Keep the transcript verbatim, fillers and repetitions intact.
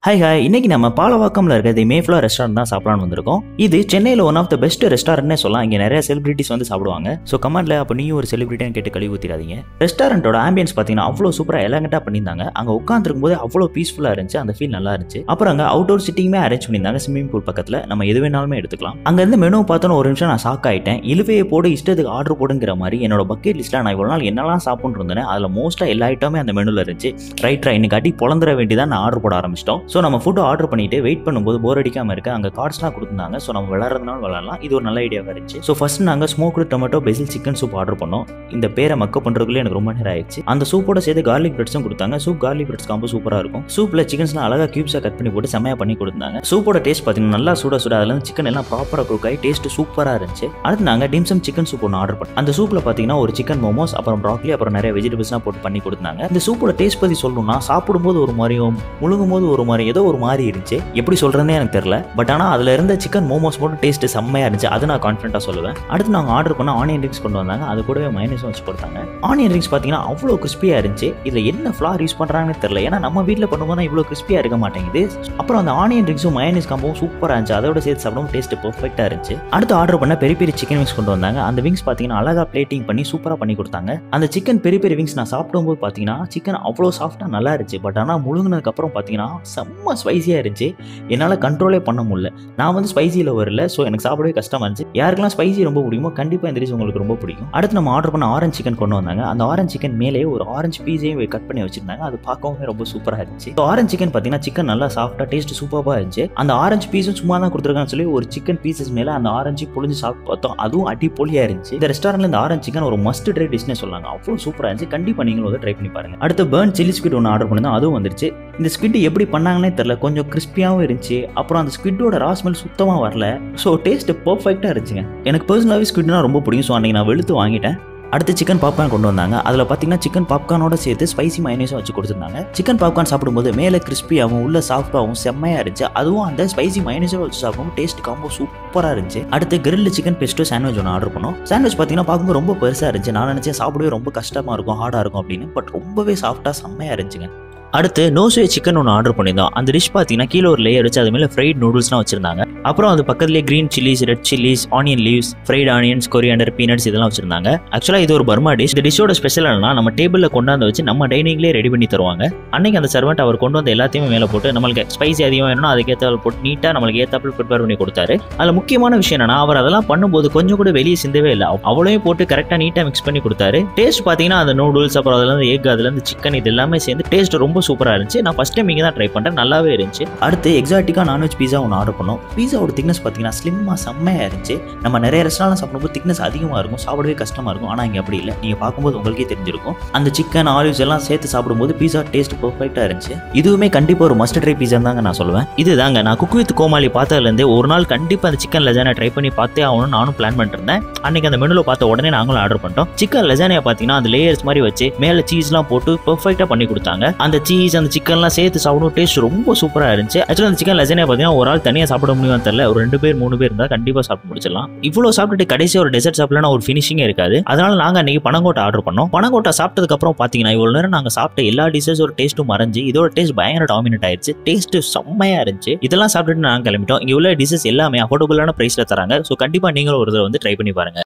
Hi hi இன்னைக்கு நம்ம பாலவாக்கம்ல இருக்க தி மேஃப்ளவர் ரெஸ்டாரண்ட் தான் சாப்பிடலாம்னு வந்திருக்கோம். இது சென்னையில் ஒன் ஆஃப் த பெஸ்ட் ரெஸ்டாரண்ட்னே சொல்லலாம். இங்கே நிறைய செலிபிரிட்டிஸ் வந்து சாப்பிடுவாங்க. ஸோ கமெண்ட்ல அப்போ நீயும் ஒரு செலிபிரிட்டின்னு கேட்டு கழுவி ஊற்றிடாதீங்க. ரெஸ்டாரண்டோட ஆம்பியன்ஸ் பார்த்தீங்கன்னா அவ்வளோ சூப்பராக எலகண்டாக பண்ணியிருந்தாங்க. அங்கே உட்காந்துருக்கும் போது அவ்வளோ பீஸ்ஃபுல்லாக இருந்துச்சு. அந்த ஃபீல் நல்லா இருந்துச்சு. அப்புறம் அங்கே அவுட்டோர் சிட்டிங்குமே அரேஞ்ச் பண்ணியிருந்தாங்க. ஸ்விமிங் பூல் பக்கத்தில் நம்ம எது வேணாலுமே எடுத்துக்கலாம். அங்கே இருந்து மெனு பார்த்தோன்னு ஒரு நிமிஷம் நான் ஷாக் ஆகிட்டேன். இழுவையை போடு இஷ்டத்துக்கு ஆர்டர் போடுங்கிற மாதிரி என்னோட பக்கெட் லிஸ்ட்டில் நான் இவ்வளோ நாள் என்னெல்லாம் சாப்பிட்டு இருந்தேன் அதில் மோஸ்ட்டாக எல்லா ஐட்டமே அந்த மெனுவில் இருந்துச்சு. ரைட் ரைட் இன்னைக்கு அடி பொழந்துட வேண்டியதான் நான் ஆர்டர் போட ஆரம்பிச்சிட்டோம். ஸோ நம்ம ஃபுட் ஆர்டர் பண்ணிட்டு வெயிட் பண்ணும்போது போர் அடிக்காம இருக்க அங்க கார்ட்ஸ்லாம் கொடுத்துருந்தாங்க. ஸோ நம்ம விளையாடுறதுனால விளையாடலாம். இது ஒரு நல்ல ஐடியாவாக இருந்துச்சு. ஸோ ஃபர்ஸ்ட் நாங்கள் smoked tomato basil chicken soup order பண்ணோம். இந்த பேரை மக்கப் பண்றதுக்குள்ளே எனக்கு ரொம்ப நேரம் ஆயிடுச்சு. அந்த சூப்போட சேர்த்து கார்லிக் பிரெட்ஸும் கொடுத்தாங்க. சூப் கார்லிக் பிரெட்ஸ் காம்போ சூப்பராக இருக்கும். சூப்ல சிக்கன்ஸ்லாம் அழகாக கியூப்ஸாக கட் பண்ணி போட்டு செமையா பண்ணி கொடுத்தாங்க. சூப்போட டேஸ்ட் பார்த்தீங்கன்னா நல்லா சுட சுட அதுல இருந்து சிக்கன் எல்லாம் ப்ராப்பராக குக் ஆகி டேஸ்ட் சூப்பராக இருந்துச்சு. அடுத்து நாங்கள் டிம்சம் சிக்கன் சூப் ஒன்று ஆர்டர் பண்ணோம். அந்த சூப்ல பார்த்தீங்கன்னா ஒரு சிக்கன் மோமோஸ் அப்புறம் ப்ராக்லி அப்புறம் நிறைய வெஜிடபிள்ஸ்லாம் போட்டு பண்ணி கொடுத்தாங்க. இந்த சூப்போட டேஸ்ட் பற்றி சொல்லணும்னா சாப்பிடும்போது ஒரு மாதிரியும் முழுங்கும் போது ஒரு மாதிரி ஏதோ ஒரு மாதிரி இருந்துச்சு. எப்படி சொல்றதுனே எனக்கு தெரியல. பட் ஆனால் அதில் இருந்த சிக்கன் மோமோஸ் போட்டு டேஸ்ட் செம்மையா இருந்துச்சு. அது நான் கான்ஃபிடென்ட்டாக சொல்லுவேன். அடுத்து நாங்கள் ஆர்டர் பண்ண ஆனியன் ரிங்ஸ் கொண்டு வந்தாங்க. அது கூடவே மைனஸும் வச்சு கொடுத்தாங்க. ஆனியன் ரிங்ஸ் பார்த்தீங்கன்னா அவ்வளோ கிறிஸ்பியாக இருந்துச்சு. இதில் என்ன ஃப்ளார் யூஸ் பண்ணுறாங்கன்னு தெரியல. ஏன்னா நம்ம வீட்டில் பண்ணும்போது இவ்வளோ கிறிஸ்பியாக இருக்க மாட்டேங்குது. அப்புறம் அந்த ஆனியன் ரிங்ஸும் மைனஸ் காம்போவும் சூப்பராக இருந்துச்சு. அதோட சேர்த்து சாப்பிடும் டேஸ்ட் பெர்ஃபெக்டாக இருந்துச்சு. அடுத்து ஆர்டர் பண்ண பெரிய பெரிய சிக்கன் விங்ஸ் கொண்டு வந்தாங்க. அந்த விங்ஸ் பார்த்தீங்கன்னா அழகாக பிளேட்டிங் பண்ணி சூப்பராக பண்ணி கொடுத்தாங்க. அந்த சிக்கன் பெரிய பெரிய விங்ஸ் நான் சாப்பிடும்போது பார்த்தீங்கன்னா சிக்கன் அவ்வளோ சாஃப்டாக நல்லா இருந்துச்சு. பட் ஆனால் முழுங்கினதுக்கு அப்புறம் பார்த்தீங்கன்னா செம்ம ஸ்பைசியாக இருந்துச்சு. என்னால் கண்ட்ரோலே பண்ண முடியல. நான் வந்து ஸ்பைசியில் வரல. ஸோ எனக்கு சாப்பிடவே கஷ்டமா இருந்துச்சு. யாருக்கெல்லாம் ஸ்பைசி ரொம்ப பிடிக்குமோ கண்டிப்பாக இந்த டிஷ் உங்களுக்கு ரொம்ப பிடிக்கும். அடுத்து நம்ம ஆர்டர் பண்ண ஆரஞ்சு சிக்கன் கொண்டு வந்தாங்க. அந்த ஆரஞ்சு சிக்கன் மேலே ஒரு ஆரஞ்சு பீஸையும் கட் பண்ணி வச்சிருந்தாங்க. அது பார்க்கவும் ரொம்ப சூப்பராக இருந்துச்சு. ஆரஞ்சு சிக்கன் பார்த்தீங்கன்னா சிக்கன் நல்லா சாஃப்டாக டேஸ்ட் சூப்பராக இருந்துச்சு. அந்த ஆரஞ்சு பீஸும் சும்மா தான் கொடுத்துருக்கான்னு சொல்லி ஒரு சிக்கன் பீசஸ் மேலே அந்த ஆரஞ்சு புளிஞ்சு சாப்பிட்டு பார்த்தோம். அதுவும் அடிப்பொலியாக இருந்துச்சு. இந்த ரெஸ்டாரண்ட்ல இந்த ஆரஞ்சு சிக்கன் ஒரு மஸ்ட் ட்ரை டிஷ்னே சொல்லாங்க. அவ்வளோ சூப்பராக இருந்துச்சு. கண்டிப்பாக நீங்களும் வந்து ட்ரை பண்ணி பாருங்க. அடுத்து பர்ன் சில்லி ஸ்குவிட் ஒன்று ஆர்டர் பண்ணி அதுவும் வந்துருச்சு. இந்த ஸ்குவிட் எப்படி பண்ணாங்கன்னே தெரியல. கொஞ்சம் கிறிஸ்பியாகவும் இருந்துச்சு. அப்புறம் அந்த ஸ்குவிட்டோட ரா ஸ்மெல் சுத்தமாக வரல. ஸோ டேஸ்ட் பர்ஃபெக்டாக இருந்துச்சுங்க. எனக்கு பர்சனலாகவே ஸ்குவிட்னா ரொம்ப பிடிக்கும். ஸோ அன்றைக்கி நான் வெளுத்து வாங்கிட்டேன். அடுத்து சிக்கன் பாப்கார்ன் கொண்டு வந்தாங்க. அதில் பார்த்தீங்கன்னா சிக்கன் பாப்கார்னோட சேர்த்து ஸ்பைசி மைனஸும் வச்சு கொடுத்துருந்தாங்க. சிக்கன் பாப்கார்ன் சாப்பிடும்போது மேலே கிறிஸ்பியாகவும் உள்ள சாஃப்டாகவும் செம்மையாக இருந்துச்சு. அதுவும் அந்த ஸ்பைசி மைனஸும் வச்சு சாப்பிடும்போது டேஸ்ட் காம்போ சூப்பராக இருந்துச்சு. அடுத்து கிரில் சிக்கன் பெஸ்டோ சாண்ட்விச் ஒன்று ஆர்டர் பண்ணோம். சாண்ட்விச் பார்த்தீங்கன்னா பார்க்கும்போது ரொம்ப பெருசாக இருந்துச்சு. நான் நினச்சேன் சாப்பிடவே ரொம்ப கஷ்டமாக இருக்கும், ஹார்டாக இருக்கும் அப்படின்னு. பட் ரொம்பவே சாஃப்டாக செம்மையாக இருந்துச்சுங்க. அடுத்து நோஸ்வே சிக்கன் ஒன்று ஆர்டர் பண்ணியிருந்தோம். அந்த டிஷ் பார்த்தீங்கன்னா கீழே ஒரு லேயர் வச்சு அது மேலே ஃப்ரைட் நூடுல்ஸ்லாம் வச்சிருந்தாங்க. அப்புறம் அது பக்கத்துலேயே green chillies, red chillies, onion leaves, fried onions, coriander, peanuts இதெல்லாம் வச்சிருந்தாங்க. ஆக்சுவலாக இது ஒரு பர்மா டிஷ். இந்த டிஷ்ஷோட ஸ்பெஷல் என்னன்னா நம்ம டேபிளில் கொண்டாந்து வச்சு நம்ம டைனிங்லேயே ரெடி பண்ணி தருவாங்க. அன்னைக்கு அந்த சர்வெண்ட் அவர் கொண்டு வந்து எல்லாத்தையுமே மேலே போட்டு நம்மளுக்கு ஸ்பைசி அதிகமாக வேணும்னா அதுக்கேற்ற போட்டு நீட்டாக நம்மளுக்கு ஏற்றாப்பில் ப்ரிப்பேர் பண்ணி கொடுத்தாரு. அதில் முக்கியமான விஷயம் என்னன்னா அவர் அதெல்லாம் பண்ணும்போது கொஞ்சம் கூட வெளியே சிந்தவே இல்லை. அவ்வளோயும் போட்டு கரெக்டாக நீட்டாக மிக்ஸ் பண்ணி கொடுத்தாரு. டேஸ்ட் பார்த்தீங்கன்னா அந்த நூடுல்ஸ் அப்புறம் அதுலேருந்து எக் அதுலேருந்து சிக்கன் இது எல்லாமே சேர்ந்து டேஸ்ட் ரொம்ப சூப்பராக இருந்துச்சு. நான் ஃபர்ஸ்ட் டைம் இங்கே தான் ட்ரை பண்ணுறேன். நல்லாவே இருந்துச்சு. அடுத்து எக்ஸாட்டிக்காக நான்வெஜ் பீஸா ஒன்று ஆர்டர் பண்ணோம். பீஸாவோட திக்னஸ் பார்த்தீங்கன்னா ஸ்லிம்மாக செம்மையாக இருந்துச்சு. நம்ம நிறைய ரெஸ்டாரண்ட் சாப்பிடும்போது திக்னஸ் அதிகமாக இருக்கும், சாப்பிடவே கஷ்டமாக இருக்கும். ஆனால் இங்கே அப்படி இல்லை. நீங்கள் பார்க்கும்போது உங்களுக்கே தெரிஞ்சிருக்கும். அந்த சிக்கன் ஆலிவ்ஸ் எல்லாம் சேர்த்து சாப்பிடும்போது பீஸா டேஸ்ட் பர்ஃபெக்டாக இருந்துச்சு. இதுவுமே கண்டிப்பாக ஒரு மஸ்ட் ட்ரை பீஸா தாங்க நான் சொல்லுவேன். இதுதாங்க நான் குக் வித் கோமாளி பார்த்ததுலேருந்து ஒரு நாள் கண்டிப்பாக அந்த சிக்கன் லெசானியா ட்ரை பண்ணி பார்த்தே ஆகணும்னு நானும் பிளான் பண்ணிருந்தேன். அன்னைக்கு அந்த மெனுவில் பார்த்த உடனே நாங்களும் ஆர்டர் பண்ணிட்டோம். சிக்கன் லெசானியா பார்த்தீங்கன்னா அந்த லேயர்ஸ் மாதிரி வச்சு மேலே சீஸ்லாம் போட்டு பர்ஃபெக்டாக பண்ணி கொடுத்தாங்க. அந்த சீஸ் அந்த சிக்கன்லாம் சேர்த்து சாப்பிடும் டேஸ்ட் ரொம்ப சூப்பராக இருந்துச்சு. ஆக்சுவலாக அந்த சிக்கன் லெசானியா பார்த்தீங்கன்னா ஒரு ஆள் தனியாக சாப்பிட முடியும்னு தெரியல. ஒரு ரெண்டு பேர் மூணு பேர் இருந்தால் கண்டிப்பாக சாப்பிட்டு முடிச்சிடலாம். இவ்வளோ சாப்பிட்டுட்டு கடைசி ஒரு டெசர்ட் சாப்பிடலாம் ஒரு ஃபினிஷிங்கே இருக்காது. அதனால நாங்கள் அன்னைக்கு பனங்கோட்டை ஆர்டர் பண்ணோம். பனங்கோட்டை சாப்பிட்டதுக்கு அப்புறம் பார்த்தீங்கன்னா இவ்வளோ நேரம் நாங்கள் சாப்பிட்ட எல்லா டிஷஸ் ஒரு டேஸ்ட்டும் மறைஞ்சு இதோட டேஸ்ட் பயங்கர டாமினேட் ஆயிடுச்சு. டேஸ்ட் செம்மையாக இருந்துச்சு. இதெல்லாம் சாப்பிட்டுட்டு நாங்கள் கிளம்பிட்டோம். இங்கே உள்ள டிஷஸ் எல்லாமே அஃபோர்டபுளான பிரைஸில் தராங்க. ஸோ கண்டிப்பாக நீங்களும் ஒரு தடவை வந்து ட்ரை பண்ணி பாருங்க.